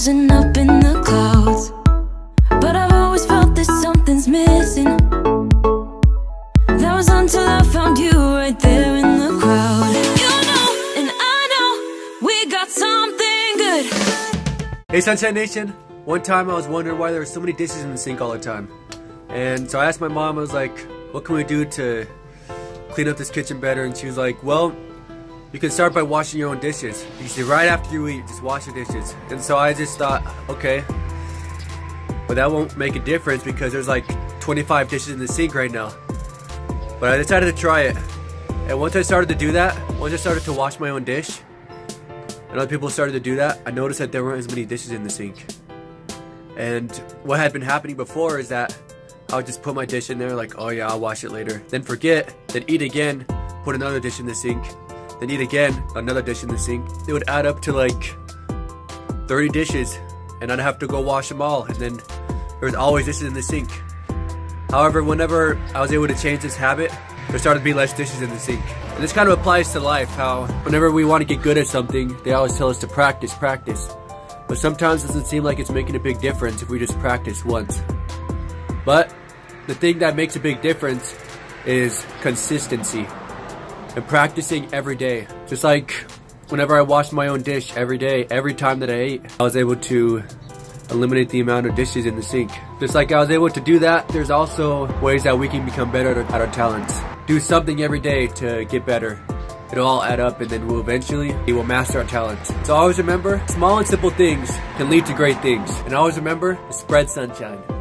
rising up in the clouds, but I've always felt that something's missing. That was until I found you right there in the crowd. You know, and I know, we got something good. Hey Sunshine Nation, one time I was wondering why there were so many dishes in the sink all the time. And so I asked my mom, I was like, what can we do to clean up this kitchen better? And she was like, well, you can start by washing your own dishes. You see, right after you eat, just wash your dishes. And so I just thought, okay, but that won't make a difference because there's like 25 dishes in the sink right now. But I decided to try it. And once I started to do that, once I started to wash my own dish, and other people started to do that, I noticed that there weren't as many dishes in the sink. And what had been happening before is that I would just put my dish in there like, oh yeah, I'll wash it later. Then forget, then eat again, put another dish in the sink, then eat again, another dish in the sink. It would add up to like 30 dishes and I'd have to go wash them all, and then there was always dishes in the sink. However, whenever I was able to change this habit, there started to be less dishes in the sink. And this kind of applies to life, how whenever we want to get good at something, they always tell us to practice, practice. But sometimes it doesn't seem like it's making a big difference if we just practice once. But the thing that makes a big difference is consistency and practicing every day. Just like whenever I washed my own dish every day, every time that I ate, I was able to eliminate the amount of dishes in the sink. Just like I was able to do that, there's also ways that we can become better at our talents. Do something every day to get better. It'll all add up and then we'll eventually master our talents. So always remember, small and simple things can lead to great things. And always remember to spread sunshine.